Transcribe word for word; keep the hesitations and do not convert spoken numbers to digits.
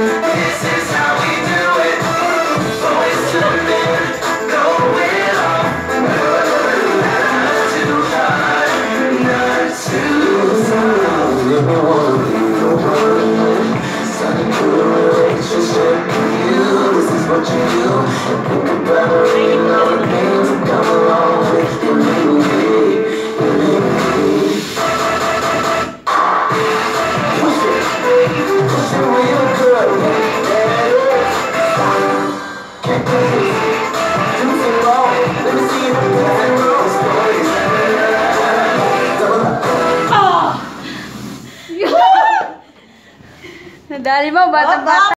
This is how we do it. Always to men, going off. Not too hard, not too soft. Never wanna be the one. Starting a relationship with you. This is what you do. And think about it, all the things that come along with you, baby. Nadali mo, bata-bata.